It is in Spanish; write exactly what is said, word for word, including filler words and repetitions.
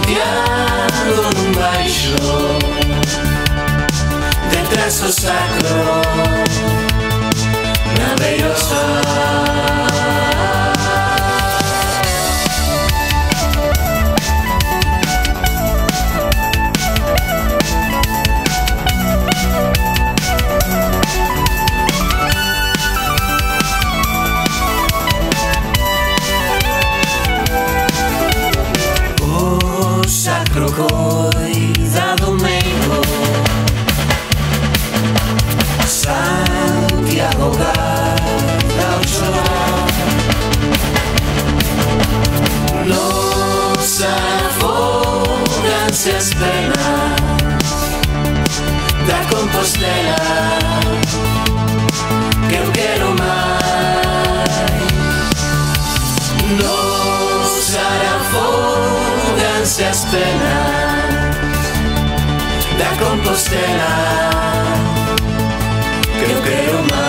Santiago nun baixo de trazo sacro na Beirosa. Coida do Meiro, Santiago garda o chorar. Nos afoganse as penas da Compostela, que eu quero máis. Nos afoganse as penas da Compostela, que eu quero mais.